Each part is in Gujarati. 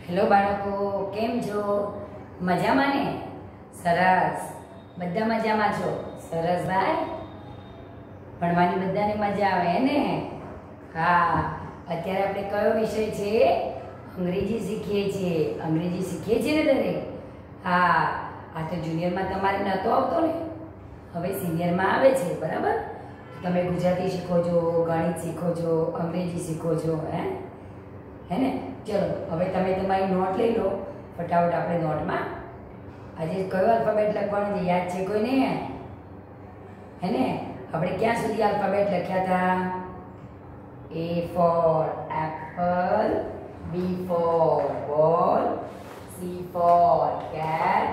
હેલો બાળકો, કેમ છો? મજામાં ને? સરસ. બધા મજામાં છો? સરસ ભાઈ. ભણવાની બધાને મજા આવે ને? હા. અત્યારે આપણે કયો વિષય છે? અંગ્રેજી શીખીએ છીએ. અંગ્રેજી શીખીએ છીએ ને દરેક? હા. આ તો જુનિયરમાં તમારે નહોતો આવતો ને, હવે સિનિયરમાં આવે છે, બરાબર? તમે ગુજરાતી શીખો છો, ગણિત શીખો છો, અંગ્રેજી શીખો છો, હે ને? ચલો, હવે તમે તમારી નોટ લઈ લો. ફટાફટ આપણે નોટમાં આજે કયો આલ્ફાબેટ લખવાનો છે યાદ છે કોઈને? હે ને? આપણે ક્યાં સુધી આલ્ફાબેટ લખ્યા હતા? A for apple, B for ball, C for cat,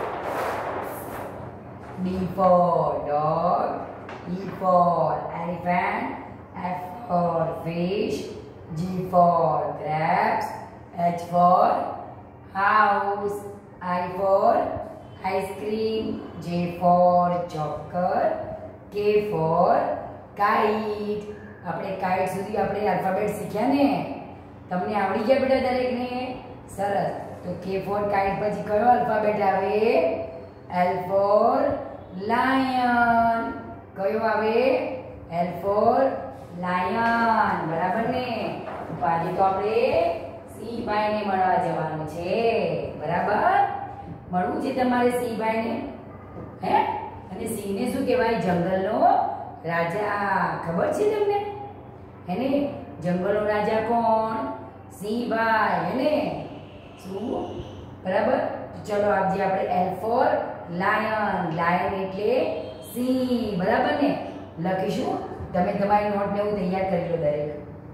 D for dog, E for elephant, F for fish, G for grapes, H for house, I for ice cream, J for joker, K for kite. આપણે કાઇટ સુધી આપણે આલ્ફાબેટ શીખ્યા ને? તમને આવડી ગયા બેટા દરેકને? સરસ. તો K for kite પછી કયો આલ્ફાબેટ આવે? L for lion. કયો આવે? L for lion. બરાબર ને? તો આજે તો આપણે સી ભાઈને મળવા જવાનું છે, બરાબર? મળવું છે તમારે સી ભાઈને, હે? અને સિંહને શું કહેવાય? જંગલનો રાજા. ખબર છે તમને? હે ને? જંગલનો રાજા કોણ? સિંહભાઈ, હે ને? શું? બરાબર? તો ચલો આજે આપણે L for lion. લાયન એટલે સિંહ, બરાબર ને? લખીશું. તમે તમારી નોટ ને હું તૈયાર કરી લો દરેક.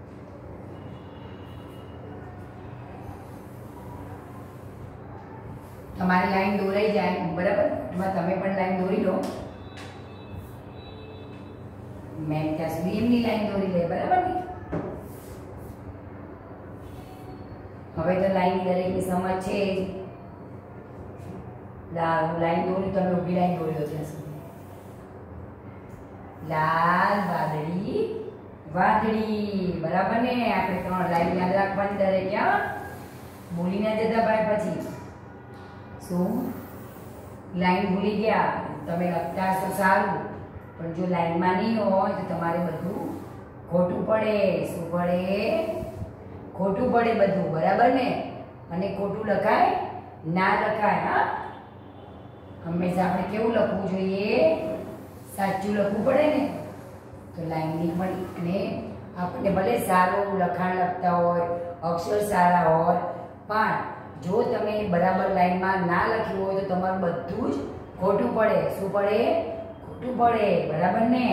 તમારી લાઈન દોરાઈ જાય, બરાબર? એમાં તમે પણ લાઈન દોરી લો. મેં ત્યાં સુધી એમની લાઈન દોરી લે, બરાબર ને? હવે તો લાઈન દરેકની સમજ છે જ. લાઈન દોરી, તમે ઊભી લાઈન દોરી લો ત્યાં સુધી. લાલ, વાદળી, વાદળી, બરાબર ને? આપણે 3 લાઈન યાદ રાખવાની દરેક. ક્યાં ભૂલી ના જતા ભાઈ પછી. શું લાઈન ભૂલી ગયા? તમે લખતા હશો સારું, પણ જો લાઈનમાં નહીં હોય તો તમારે બધું ખોટું પડે. શું પડે? ખોટું પડે બધું, બરાબર ને? અને ખોટું લખાય ના લખાય. હા, હંમેશા આપણે કેવું લખવું જોઈએ? સાચું લખવું પડે ને? તો લાઈનની પણ, અને આપણે ભલે સારું લખાણ લખતા હોય, અક્ષર સારા હોય, પણ જો તમે બરાબર લાઈનમાં ના લખ્યું હોય તો તમારું બધું જ ખોટું પડે. શું પડે? ખોટું પડે, બરાબર ને?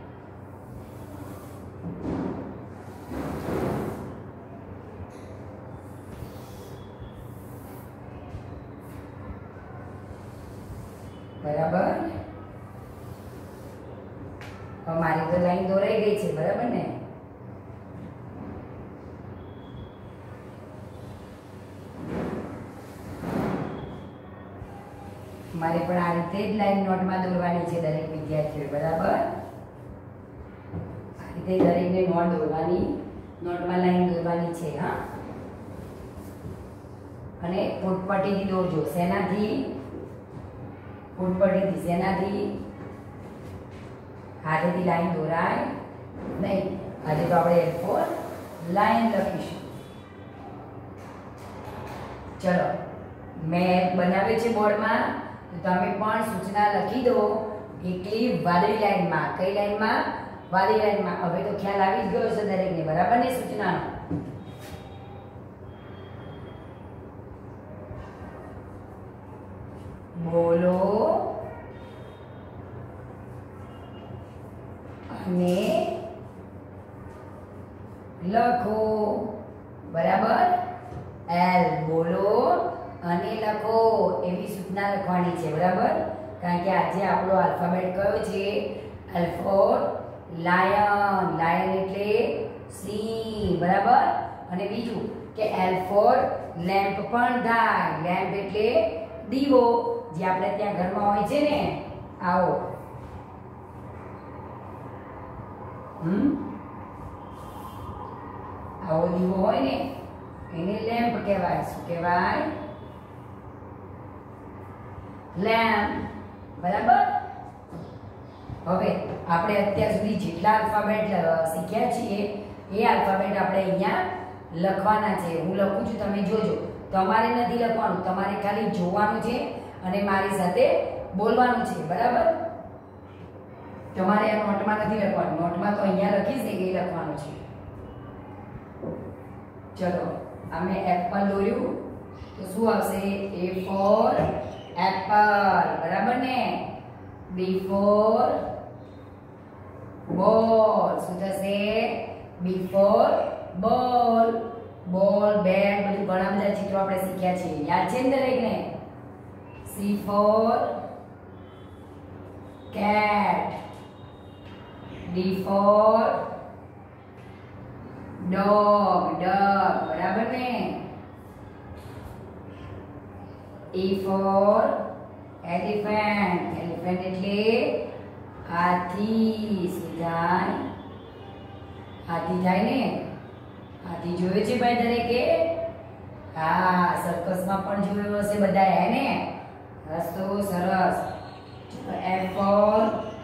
બરાબર. મારી તો લાઈન દોરાઈ ગઈ છે, બરાબર ને? મારે પણ આ રીતે જ લાઈન નોટમાં દોરવાની છે દરેક વિદ્યાર્થીઓ, બરાબર? આ રીતે દરેકને નોટ દોરવાની, નોટમાં લાઈન દોરવાની છે. હા, અને ફૂટપટ્ટીથી દોરજો. શેનાથી? ફૂટપટ્ટીથી. શેનાથી? હાથેથી લાઈન દોરાય નહીં. આજે તો આપણે L for લાઈન લખીશું. ચલો, મેં બનાવ્યું છે બોર્ડમાં, તો તમે પણ સૂચના લખી દો એકલી વાદળી લાઈનમાં. કઈ લાઈનમાં? વાદળી લાઈનમાં. હવે તો ખ્યાલ આવી જ ગયો છે દરેકને, બરાબર ને? સૂચનાનો. બોલો અને લખો, બરાબર? L બોલો અને લખો એવી સૂચના લખવાની છે, બરાબર? કારણ કે આજે આપણો આલ્ફાબેટ કયો છે? L for lion. લાયન એટલે સિંહ, બરાબર? અને બીજું કે L for લેમ્પ પણ થાય. લેમ્પ એટલે દીવો, જે આપણે ત્યાં ઘરમાં હોય છે ને. આવો, આવો દીવો હોય ને, એને લેમ્પ કહેવાય. શું કહેવાય? લેમ્પ. બરાબર. હવે આપણે અત્યાર સુધી જેટલા આલ્ફાબેટ શીખ્યા છીએ એ આલ્ફાબેટ આપણે અહીંયા લખવાના છે. હું લખું છું, તમે જોજો. તમારે નથી લખવાનું, તમારે ખાલી જોવાનું છે અને મારી સાથે બોલવાનું છે. બરાબર. તમારે આ નોટમાં નથી લખવાનું, નોટમાં તો અહીંયા લખીશ ને એ લખવાનું છે. ચલો, અમે એપલ દોર્યું તો શું આવશે? A for apple. બરાબર ને? B for ball. શું થશે? B for ball. બોલ, બેટ, બધું ઘણા બધા ચિત્રો આપણે શીખ્યા છે. યાદ છે ને દરેકને? C for cat. D for dog. Duck. બરાબર ને? E for elephant. Elephant એટલે હાથી. શું થાય? હાથી થાય ને? હાથી જોયો છે ભાઈ દરેકે? હા, સર્કસમાં પણ જોયો હશે બધા, હે ને? રસ્તો સરસ. F for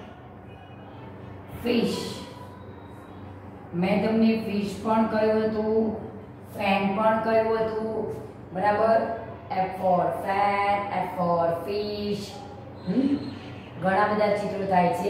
fish. મેં તમને ફિશ પણ કહ્યું હતું, ફેન પણ કહ્યું હતું. બરાબર. F for fan, F for fish. ઘણા બધા ચિત્રો થાય છે.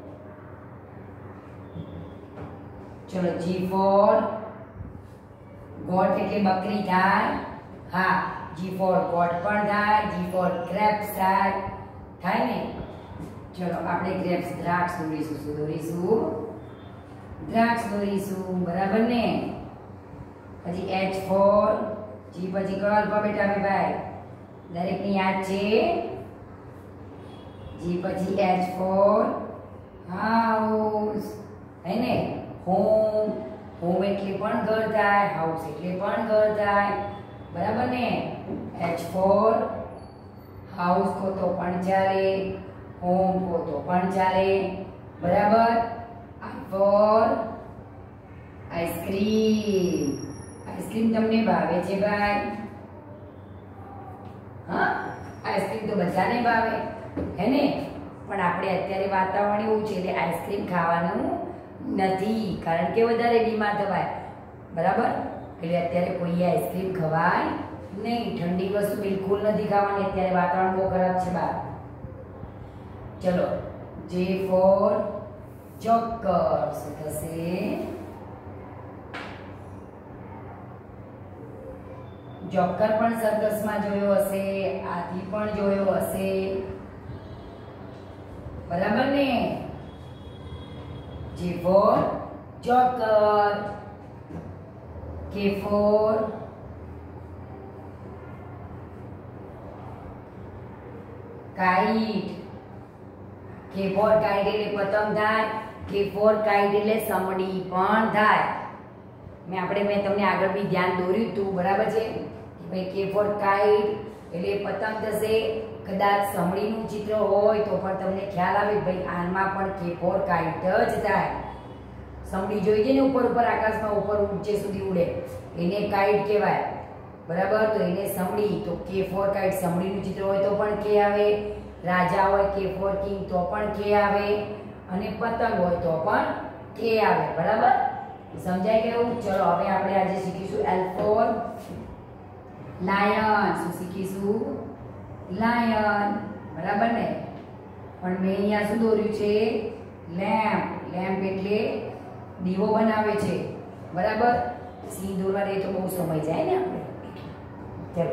ચલો, G for goat એટલે બકરી થાય. હા, G for goat પણ થાય, G for grapes થાય ને? ચલો, આપણે grapes દ્રાક્ષ દોરીશું. શું દોરીશું? દ્રાક્ષ દોરીશું. બરાબર ને? પછી H for G પછી કયો આલ્ફાબેટ આવે ભાઈ? દરેકને યાદ છે? G પછી H for house. હે ને? હોમ. હોમ એટલે પણ ઘર થાય, હાઉસ એટલે પણ ઘર થાય. બરાબર ને? H for હાઉસ કહો તો પણ ચાલે, હોમ કહો તો પણ ચાલે. બરાબર. I for ice cream. આઈસ્ક્રીમ તમને ભાવે છે ભાઈ? હા, આઈસ્ક્રીમ તો બધાને ભાવે, હે ને? પણ આપણે અત્યારે વાતાવરણ એવું છે એટલે આઈસ્ક્રીમ ખાવાનું નથી, કારણ કે વધારે બીમાર થવાય. બરાબર. એટલે અત્યારે કોઈ આઈસ્ક્રીમ ખવાય નહીં. ઠંડી વસ્તુ બિલકુલ નથી ખાવાની. અત્યારે વાતાવરણ બહુ ખરાબ છે બહાર. ચલો, J for જોકર. શું થશે? જોકર પણ સર્કસમાં જોયો હશે, હાથી પણ જોયો હશે. બરાબર ને? J for joker. K for kite. K for kite એટલે પતંગ થાય, K for kite એટલે સમડી પણ થાય. મેં તમને આગળ બી ધ્યાન દોર્યું હતું. બરાબર છે? ભાઈ K for kite એટલે પતંગ થશે. કદાચ સમડીનું ચિત્ર હોય તો પણ તમને ખ્યાલ આવે ભાઈ આમાં પણ K for kite જ થાય. સમડી જોઈ છે ને ઉપર ઉપર આકાશમાં ઉપર ઊંચે સુધી ઉડે, એને કાઇટ કહેવાય. બરાબર. તો એને સમડી, તો K for kite સમડીનું ચિત્ર હોય તો પણ K આવે. રાજા હોય K for king તો પણ K આવે. અને પતંગ હોય તો પણ K આવે. બરાબર. સમજાય કેવું? ચલો, હવે આપણે આજે શીખીશું L for lion. શું શીખીશું? લાયન. બરાબર ને? પણ મેં અહીંયા શું દોર્યું છે? લેમ્પ. લેમ્પ એટલે દીવો બનાવે છે. બરાબર. સિંહ દોરવા દે તો બહુ સમય જાય ને આપણે. ચલો,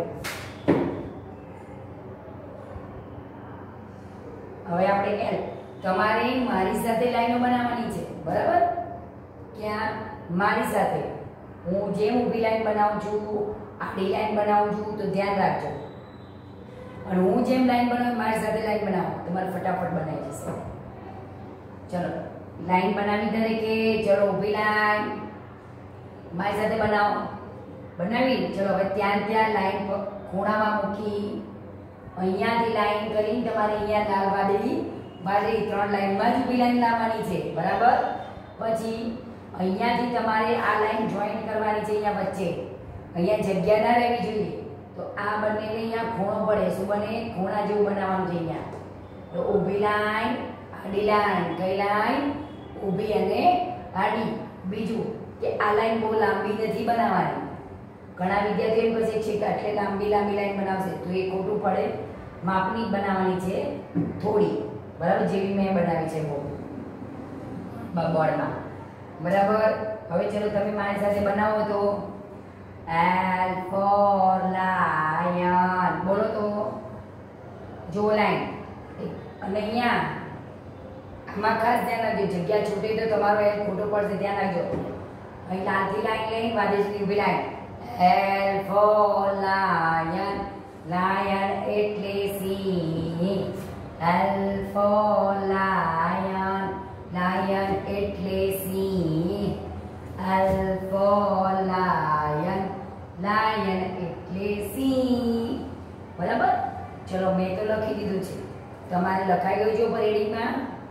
હવે આપણે L. તમારે મારી સાથે લાઈનો બનાવવાની છે. બરાબર. ક્યાં? મારી સાથે. હું જેમ ઊભી લાઈન બનાવું છું, આડી લાઈન બનાવું છું, તો ધ્યાન રાખજો. અને હું જેમ લાઈન બનાવું, મારી સાથે લાઈન બનાવો, તમારે ફટાફટ બનાવી જશે. ચલો, લાઈન બનાવી દરેકે. ચલો, ઊભી લાઈન મારી સાથે બનાવો. બનાવી. ચલો, હવે ત્યાં લાઈન ખૂણામાં મૂકી, અહીંયાથી લાઈન કરીને તમારે અહીંયા લાલ વાદળી 3 લાઈનમાં જ ઊભી લાઈન લાવવાની છે. બરાબર. પછી અહીંયાથી તમારે આ લાઈન જોઈન્ટ કરવાની છે અહીંયા વચ્ચે. અહીંયા જગ્યા ના રહેવી જોઈએ. તો આ બંનેને અહીંયા ખૂણો પડે. શું બને? ખૂણા જેવું બનાવવાનું છે અહીંયા. તો ઊભી લાઈન, આડી લાઈન. કઈ લાઈન? ઊભી અને આડી. બીજું કે આ લાઈન બહુ લાંબી નથી બનાવવાની. ઘણા વિદ્યાર્થીઓ એમ કહે છે કે આટલે લાંબી લાઈન બનાવશે તો એ ખોટું પડે. માપની બનાવવાની છે થોડી, બરાબર, જેવી મેં બનાવી છે બોર્ડમાં. બરાબર. હવે ચલો તમે મારી સાથે બનાવો તો L for lion. બોલો તો. જો લાઈન. અને અહીંયા આમાં ખાસ ધ્યાન રાખજો, જગ્યા છૂટે તો તમારો L ખોટો પડશે, ધ્યાન રાખજો. અહીં લાલથી લાઈન લઈ વાદેશની ઊભી line. L for lion. Lion એટલે સિંહ. L for lion. લાયન એટલે સિંહ. L for lion. લાયન એટલે સિંહ. બરાબર. ચલો મેં તો લખી દીધું છે, તમારે લખાઈ ગયું છે રીડિંગમાં?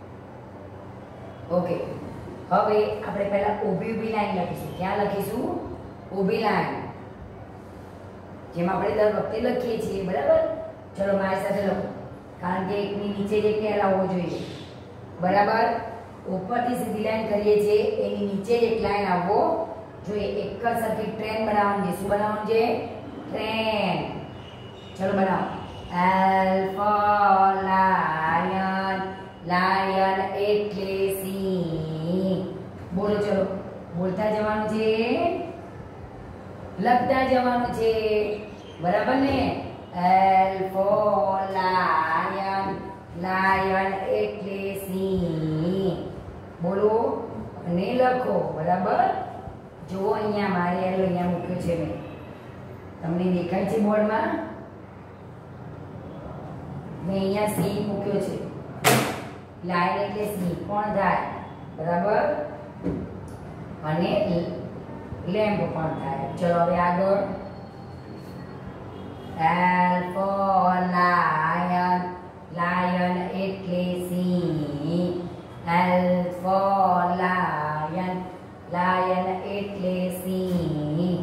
ઓકે. હવે આપણે પહેલા ઊભી લાઈન લખીશું. ક્યાં લખીશું? ઊભી લાઈન, જેમ આપણે દર વખતે લખીએ છીએ. બરાબર. ચલો મારી સાથે લખો, કારણ કે એકની નીચે જ એક આવવો જોઈએ. બરાબર. ઉપરથી સીધી લાઈન કરીએ છીએ, એની નીચે જ એક લાઈન આવવો જોઈએ. એક જ સરખી ટ્રેન બનાવવાની છે. શું બનાવવાનું છે? ટ્રેન. ચલો બનાવો. L for lion. લાયન એટલે સિંહ. બોલો ચલો. બોલતા જવાનું છે, લખતા જવાનું છે. બરાબર ને? L for lion. લાયન એટલે સિંહ. બોલો અને લખો. બરાબર. જુઓ અહીંયા મારે અહીંયા મૂક્યું છે મેં. તમને દેખાય છે બોર્ડમાં? મેં અહીંયા સિંહ મૂક્યો છે. લાયન એટલે સિંહ પણ થાય. બરાબર. અને લેમ્પ પણ થાય. ચલો હવે આગળ. L for lion. લાયન એટલે સિંહ. L for lion. લાયન એટલે સિંહ.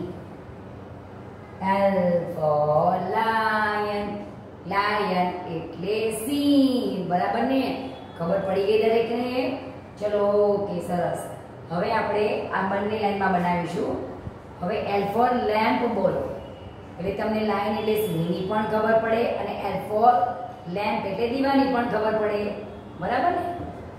L for lion. લાયન એટલે સિંહ. બરાબર ને? ખબર પડી ગઈ દરેકને? ચલો કે સરસ. હવે આપણે આ બંને લાઈનમાં બનાવીશું. હવે L for lamp બોલો એટલે તમને લાઈન એટલે સિંહની પણ ખબર પડે અને L for lamp એટલે દીવાની પણ ખબર પડે. બરાબર ને?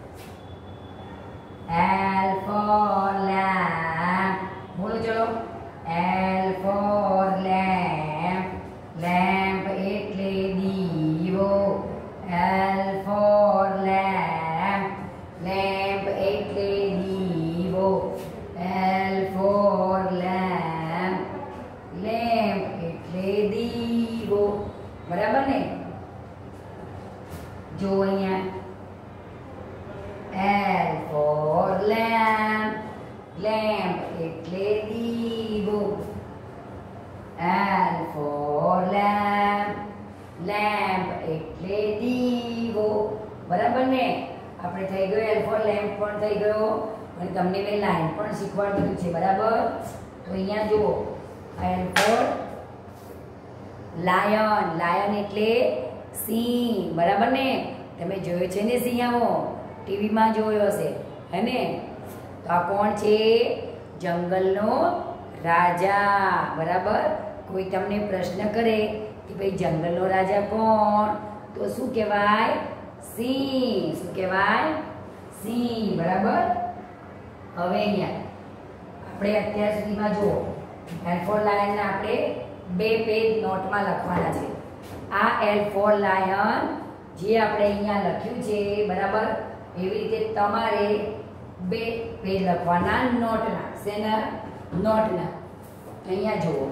L for lamp. બોલો ચલો. L for lamp. લેમ્પ એટલે દીવો. L for lamp. લેમ્પ એટલે દીવો. L for lamp. લેમ્પ એટલે દીવો. બરાબર ને? જો અહીંયા L for lamp. લેમ્પ એટલે દીવો. L for lamp. લેમ્પ એટલે દીવો. બરાબર ને? આપણે થઈ ગયો L for lamp પણ થઈ ગયો અને તમને મેં લાઈન પણ શીખવાડી દીધું છે. બરાબર. તો અહીંયા જુઓ L for lion. લાયન એટલે સિંહ. બરાબર ને? તમે જોયો છે ને સિંહ? આવો ટીવીમાં જોયો હશે, હે ને? તો આ કોણ છે? જંગલનો રાજા. બરાબર. કોઈ તમને પ્રશ્ન કરે કે ભાઈ જંગલનો રાજા કોણ, તો શું કહેવાય? સિંહ. શું કહેવાય? સિંહ. બરાબર. હવે અહીંયા આપણે અત્યાર સુધીમાં જુઓ L for lion ને આપણે 2 પેજ નોટમાં લખવાના છે. આ L for lion જે આપણે અહીંયા લખ્યું છે, બરાબર, એવી રીતે તમારે 2 પેજ લખવાના નોટના. શેના? નોટના. અહીંયા જુઓ,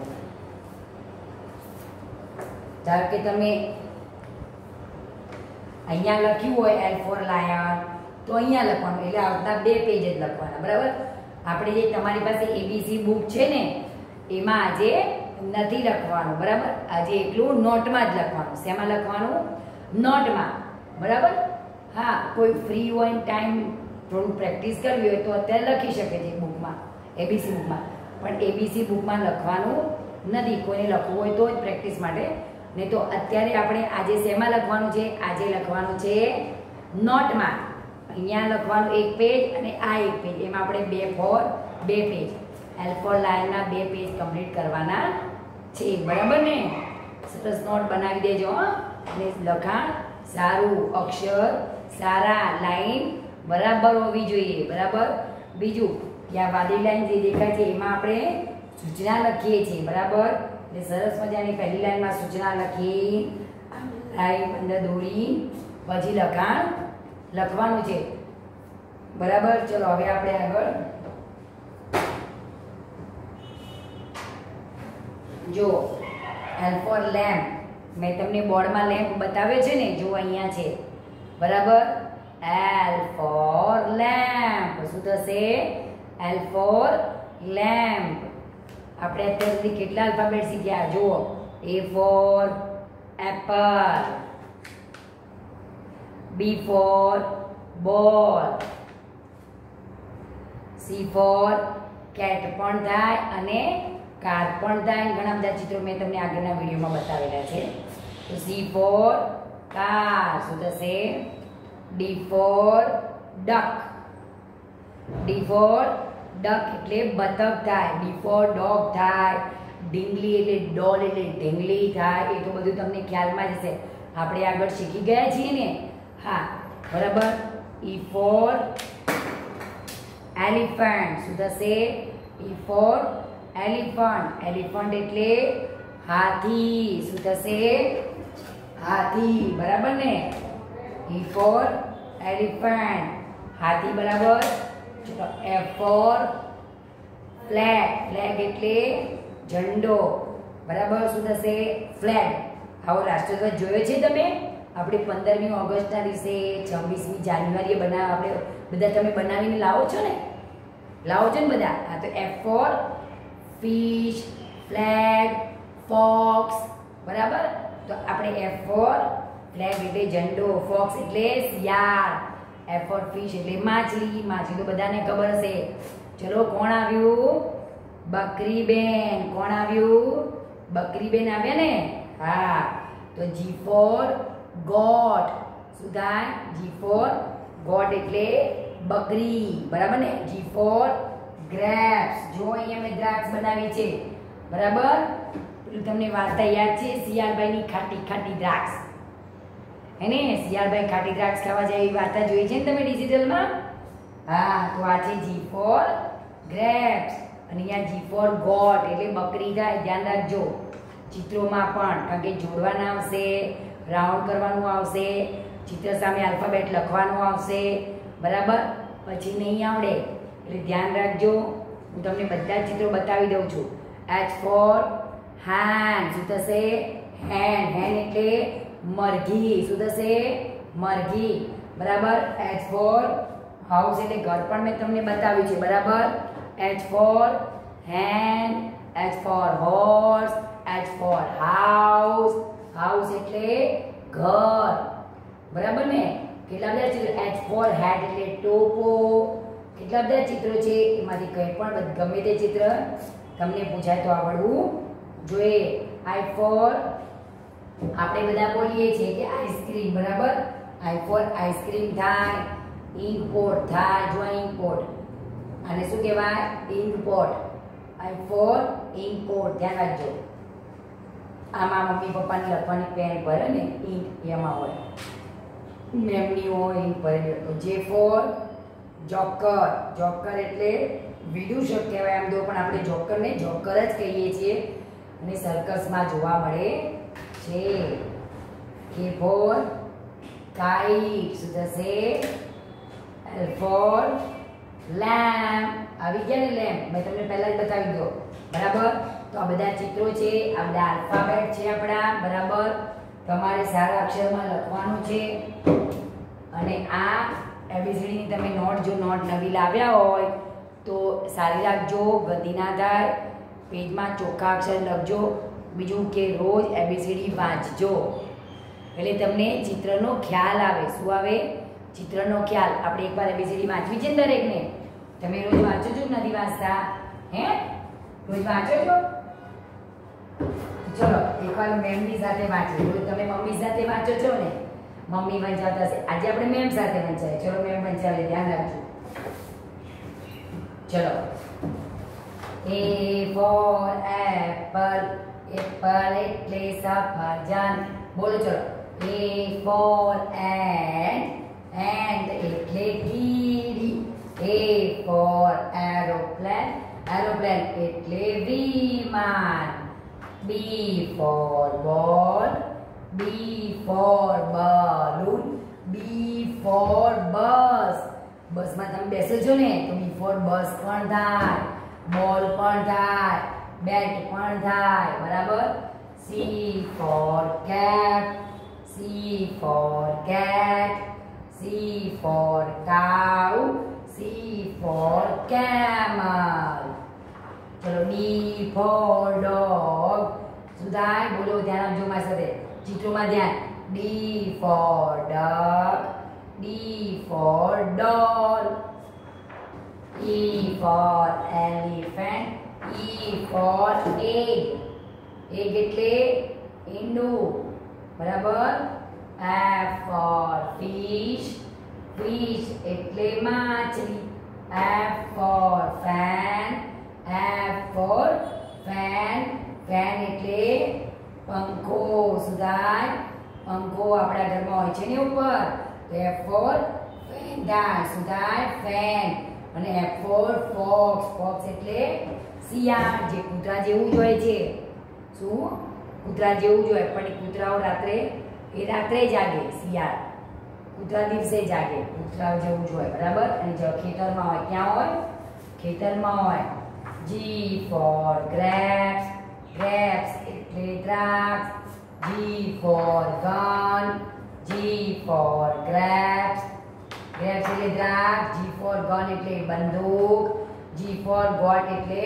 ધારો કે તમે અહીંયા લખ્યું હોય L for lion તો અહીંયા લખવાનું, એટલે આવતા 2 પેજ જ લખવાના. બરાબર. આપણે જે તમારી પાસે ABC બુક છે ને એમાં આજે નથી લખવાનું. બરાબર. આજે એકલું નોટમાં જ લખવાનું. શેમાં લખવાનું? નોટમાં. બરાબર. હા, કોઈ ફ્રી હોય ટાઈમ થોડું પ્રેક્ટિસ કરવી હોય તો અત્યારે લખી શકે છે બુકમાં, ABC બુકમાં. પણ ABC બુકમાં લખવાનું નથી. કોઈને લખવું હોય તો જ પ્રેક્ટિસ માટે, નહીં તો અત્યારે આપણે આજે શેમાં લખવાનું છે? આજે લખવાનું છે નોટમાં. અહીંયા લખવાનું એક પેજ અને આ એક પેજ, એમાં આપણે 2 ફોર 2 પેજ, L4 લાઈનના 2 પેજ કમ્પ્લીટ કરવાના છે. બરાબર ને? સરસ નોટ બનાવી દેજો. અને લખાણ સારું, અક્ષર સારા, લાઈન બરાબર હોવી જોઈએ. બરાબર. બીજું, ત્યાં વાદળી લાઈન જે દેખાય છે એમાં આપણે સૂચના લખીએ છીએ. બરાબર. એટલે સરસ મજાની પહેલી લાઈનમાં સૂચના લખી, લાઈન અંદર દોરી, પછી લખાણ લખવાનું છે. બરાબર. ચલો હવે આપણે આગળ જો L for lamp, મેં તમને બોર્ડમાં લેમ્પ બતાવ્યો છે ને, જો અહીંયા છે. બરાબર. L for lamp. શું થશે? L for lamp. આપણે અત્યાર સુધી કેટલા આલ્ફાબેટ શીખ્યા? જુઓ, A for apple, B for ball, C for cat પણ થાય અને કાર પણ થાય. ઘણા બધા ચિત્રો મેં તમને આગળના વિડીયોમાં બતાવેલા છે. તો C for car. શું થશે? D for duck, D for duck એટલે બતક થાય, D for dog થાય, ઢીંગલી એટલે ડોલ એટલે ઢીંગલી થાય. એ તો બધું તમને ખ્યાલમાં જ હશે, આપણે આગળ શીખી ગયા છીએ ને. હા, બરાબર. E for elephant. શું થશે? E for elephant. elephant એટલે હાથી. શું થશે? હાથી. બરાબર ને? E for elephant, હાથી. બરાબર. ચલો, F for flag. flag એટલે ઝંડો. બરાબર. શું થશે? flag. આવો રાષ્ટ્રધ્વજ જોયો છે તમે? આપણે 15મી ઓગસ્ટના દિવસે, 26મી જાન્યુઆરીએ આપણે બધા તમે બનાવીને લાવો છો ને? લાવો છો ને બધા? હા, તો F for fish, flag, fox. બરાબર. તો આપણે F for flag એટલે ઝંડો, fox એટલે શિયાળ, F for fish એટલે માછલી. માછલી તો બધાને ખબર હશે. ચલો, કોણ આવ્યું? બકરીબેન. કોણ આવ્યું? બકરીબેન આવ્યા ને? હા. તો G for goat. શું થાય? G for goat એટલે બકરી. બરાબર ને? G for grapes. જો અહીંયા મેં દ્રાક્ષ બનાવી છે. બરાબર. પેલું તમને વાર્તા યાદ છે? શિયાળભાઈની ખાટી ખાટી દ્રાક્ષ. હે ને? શિયાળભાઈ ખાટી દ્રાક્ષ ખાવા જાય એવી વાર્તા જોઈ છે ને તમે ડિજિટલમાં? હા, તો આ છે G for grapes. અને અહીંયા G for goat એટલે બકરી થાય. ધ્યાન રાખજો ચિત્રોમાં પણ, કારણ કે જોડવાના આવશે, રાઉન્ડ કરવાનું આવશે, ચિત્ર સામે આલ્ફાબેટ લખવાનું આવશે. બરાબર. પછી નહીં આવડે એટલે ધ્યાન રાખજો. હું તમને બધા ચિત્રો બતાવી દઉં છું. H for hand. શું થશે? hand. hand એટલે મરઘી. શું થશે? મરઘી. બરાબર. H for house એટલે ઘર પણ મેં તમને બતાવ્યું છે. બરાબર. H for hand, H for horse, H for house. house એટલે ઘર. બરાબર ને? કેટલા બધા ચિત્રો? H for hat એટલે ટોપો. કેટલા બધા ચિત્રો છે, એમાંથી કંઈ પણ ગમે તે ચિત્ર તમને પૂછાય તો આવડવું જોઈએ. I for આપણે બધા બોલીએ છીએ કે આઈસ્ક્રીમ. બરાબર. I for આઈસ્ક્રીમ થાય, ઇંક પોટ થાય. જો ઇંક પોટ, આને શું કહેવાય? Ink pot. I for ink pot. ધ્યાન રાખજો. આમાં મમ્મી પપ્પાની લખવાની પેન ભરે ને, ઇંક એમાં હોય, મેમની હોય, ઇંક ભરેલી હોય. J for joker. જોકર એટલે વિદૂષક કહેવાય આમ તો, પણ આપણે જોકરને જોકર જ કહીએ છીએ અને સર્કસમાં જોવા મળે છે. K for kite. શું થશે? L for lamp. આવી ગયા ને લેમ્પ? મેં તમને પહેલા જ બતાવી દો. બરાબર. તો આ બધા ચિત્રો છે, આ બધા આલ્ફાબેટ છે આપણા. બરાબર. તમારે સારા અક્ષરમાં લખવાનું છે. અને આ એબીસીડીની તમે નોટ, જો નોટ નવી લાવ્યા હોય તો સારી રાખજો, ગંદી ના થાય. પેજમાં ચોખ્ખા અક્ષર લખજો. બીજું કે રોજ એબીસીડી વાંચજો, એટલે તમને ચિત્રનો ખ્યાલ આવે. શું આવે? ચિત્રનો ખ્યાલ. આપણે એકવાર એબીસીડી વાંચવી છે ને દરેકને. તમે રોજ વાંચો છો કે નથી વાંચતા? હે? રોજ વાંચો છો? ચલો એકવાર મેમની સાથે વાંચીએ. બોલો તમે મમ્મી સાથે વાંચો છો ને? મમ્મી વંચાવતા હશે. આજે આપણે મેમ સાથે વંચાવીએ. ચલો મેમ વંચાવીએ, ધ્યાન રાખજો. ચલો. A for apple, apple એટલે સફરજન. બોલો ચલો. A for ant એટલે કીડી. A for aeroplane, aeroplane એટલે વિમાન. B for ball, B for balloon, B for bus. બસમાં તમે બેસો છો ને તો B for bus પણ થાય, બોલ પણ થાય, બેટ પણ થાય, બરાબર. C for cat, C for cat, C for cow, C for camel. ચલો D for dog. શું થાય? બોલો, ધ્યાન આપજો મારી સાથે. ચિત્રોમાં ધ્યાન. D for duck, D for doll. E for elephant, E for egg. Egg એટલે ઈંડું, બરાબર. F for fish, fish એટલે માછલી. F for fan, F for fan, fan એટલે પંખો. સુધાય પંખો આપણા ઘરમાં હોય છે ને ઉપર, તો F for fan થાય. સુધાય ફેન. અને F for fox, fox એટલે શિયાળ, જે કૂતરા જેવું જ હોય છે. શું? કૂતરા જેવું જ હોય, પણ કૂતરાઓ રાત્રે જાગે. શિયાળ કૂતરા દિવસે જાગે, કૂતરાઓ જેવું જ હોય, બરાબર. અને જો ખેતરમાં હોય, ક્યાં હોય? ખેતરમાં હોય. G for grapes, grapes એટલે દ્રાક્ષ. G for gun, G for grapes, grapes એટલે દ્રાક્ષ. G for gun એટલે બંદૂક. G for goat એટલે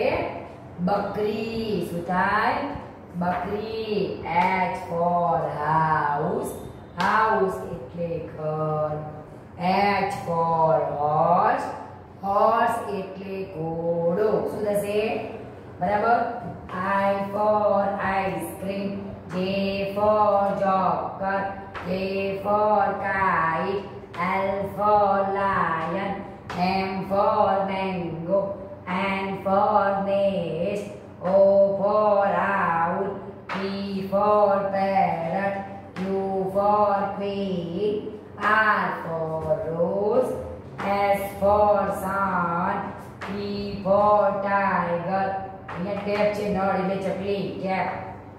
બકરી. શું થાય? બકરી. H for house, house એટલે ઘર. H for horse, horse એટલે ઘોડો. શું થશે? બરાબર. I for ice cream, J for joker, K for kite, L for lion, M for mango, N for nest, O for owl, P for parrot, Q for queen, R for rose, S for sun, T for tiger. અહીંયા ટેપ છે, નળ એટલે ચકલી, tap.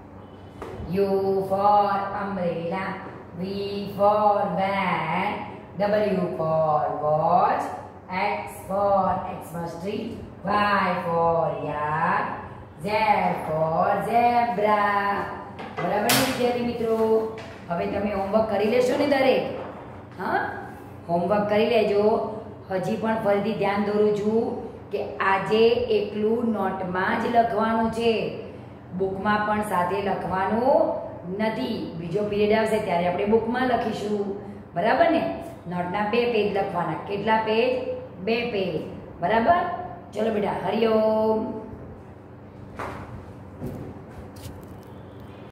U for umbrella, V for van, W for watch, X for Xmas tree, Y for yak, Z for zebra. બરાબર ને વિદ્યાર્થી મિત્રો? હવે તમે હોમવર્ક કરી લેશો ને દરેક? હા, હોમવર્ક કરી લેજો. હજી પણ ફરીથી ધ્યાન દોરું છું કે આજે એકલું નોટમાં જ લખવાનું છે, બુકમાં પણ સાથે લખવાનું નથી. બીજો પીરિયડ આવશે ત્યારે આપણે બુકમાં લખીશું, બરાબર ને? નોટના 2 પેજ લખવાના. કેટલા પેજ? 2 પેજ, બરાબર. ચલો બેટા, હરિઓમ.